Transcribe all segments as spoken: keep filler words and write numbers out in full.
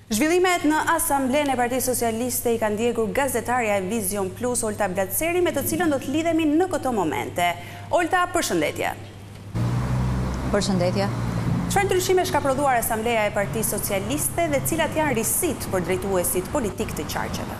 Zhvillimet në Asamblenë e Partisë Socialiste i kanë ndjekur gazetarja e Vision Plus Olta Blatëseri, me të cilën do të lidhemi në këto momente. Olta, përshëndetje. Përshëndetje. Çfarë ndryshime ka prodhuar Asambleja e Partisë Socialiste dhe cilat janë risitë për drejtuesit politik të qarqeve?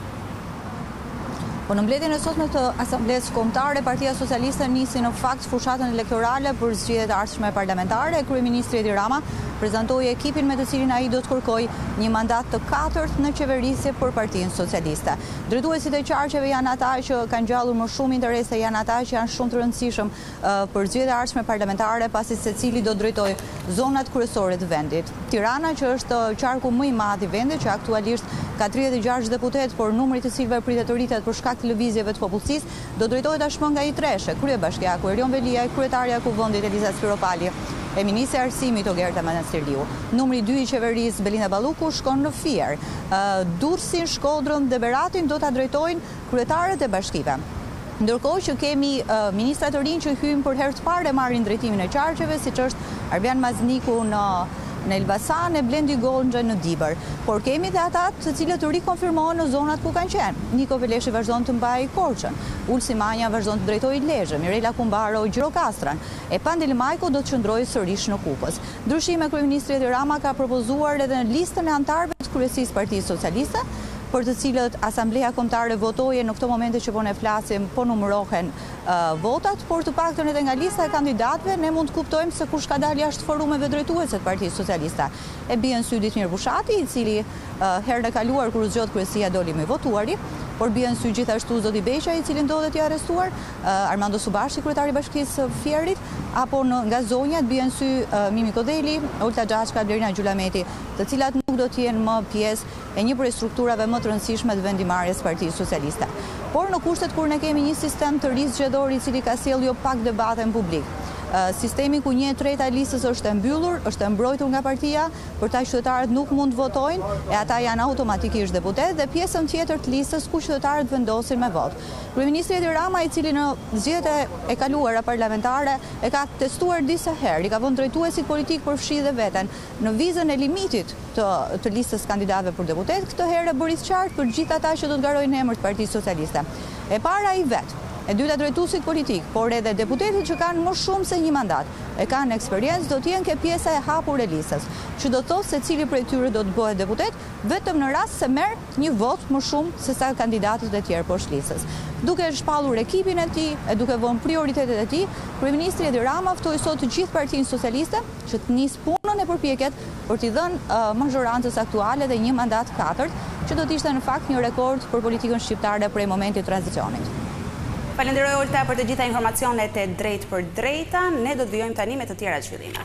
Po në mbledhjen e sotme të Asamblesë Kombëtare, Partia Socialiste nisi në fakt fushatën elektorale për zgjedhjet e ardhshme parlamentare. Kryeministri Edi Rama prezantoi ekipin me të cilin ai do të kërkojë një mandat të katërt në qeverisje për Partinë Socialiste. Drejtuesit e qarqeve janë ata që kanë gjallur më shumë interese, janë ata që janë shumë të rëndësishëm për zgjedhjet e ardhshme parlamentare, pasi secili do drejtojë zonat kryesore të vendit. Tirana, që është qarku më i madh i vendit, që aktualisht ka tridhjetë e gjashtë deputet, por numri të cilëve pritet të rritet për shkak të lëvizjeve të popullsisë, do drejtohet tashmë nga i treshe, kryebashkiaku Erion Velia, kryetarja e Kuvendit Eliza Spiropali, e ministri i Arsimit Ogerta Manastirliu. Numri dy i qeverisë Belinda Balluku shkon në Fier. Durrësin, Shkodrën dhe Beratin do ta drejtojnë kryetarët e bashkive. Ndërkohë që kemi uh, ministrat të rinj që hyjnë për herë të parë e marrin drejtimin e qarqeve, siç është Arbian Mazniku në në Elbasan e Blendi Gonxha në Dibër. Por kemi dhe ata të cilët të rikonfirmohen në zonat ku kanë qenë. Niko Veleshi vazhdon të mbajë Korçën, Ulsi Manja vazhdon të drejtojë Lezhën, Mirela Kumbaro Gjirokastran, e Pandeli Majko do të qëndrojë sërish në Kukës. Ndryshime, kryeministri Edi Rama ka propozuar edhe në listën e anëtarëve të kryesisë Partisë Socialiste, për të cilët Asambleja Kombëtare votoje në këto momente që po ne flasim, po numërohen uh, votat, por të paktën edhe nga lista e kandidatëve ne mund të kuptojmë se kush ka dalë jashtë forumeve drejtuese të Partisë Socialiste. E bien sy Ditmir Bushati, i cili uh, herën e kaluar kur u zgjodh kryesia doli me votuari, por bien sy gjithashtu Zoti Beqa, i cili ndodhet i arrestuar, uh, Armando Subashi, kryetari i Bashkisë së Fierit, apo në nga zonjat bien sy uh, Mimi Kodeli, Olta Xhaçka, Blerina Gjulameti, të cilat nuk do të jenë më pjesë e një prej strukturave më të rëndësishme të vendimarrjes Partisë Socialiste. Por në kushtet kur ne kemi një sistem të ri zgjedhor i cili ka sjellë jo pak debate në publik. Uh, sistemi ku një e treta e listës është e mbyllur, është e mbrojtur nga partia, për ta qytetarët nuk mund të votojnë, e ata janë automatikisht deputet, dhe pjesën tjetër të listës ku qytetarët vendosin me votë. Kryeministri Edi Rama, i cili në zgjedhjet e kaluara parlamentare e ka testuar disa herë, i ka vënë drejtuesit politik përfshi dhe veten në vizën e limitit të, të listës kandidatëve për deputet, këtë herë bëri qartë për gjithë ata që do të garojnë emër të Partisë Socialiste. E para i vet, e dyta drejtuesit politik, por edhe deputetët që kanë më shumë se një mandat, e kanë eksperiencë, do të jenë ke pjesa e hapur e listës, që do të thotë se cili prej tyre do të bëhet deputet, vetëm në rast se merr një vot më shumë se sa kandidatët e tjerë poshtë listës. Duke shpallur ekipin e tij, e duke vënë prioritetet e tij, kryeministri Edi Rama ftoi sot të gjithë Partinë Socialiste që të nisë punën e përpjekjet për t'i dhënë uh, majorancës aktuale dhe një mandat katërt, që do të ishte në fakt një rekord për politikën shqiptare prej momentit të tranzicionit. Falenderoj Olta për të gjitha informacionet e drejtë për drejta. Ne do të vijojmë tani me të tjera zhvillime.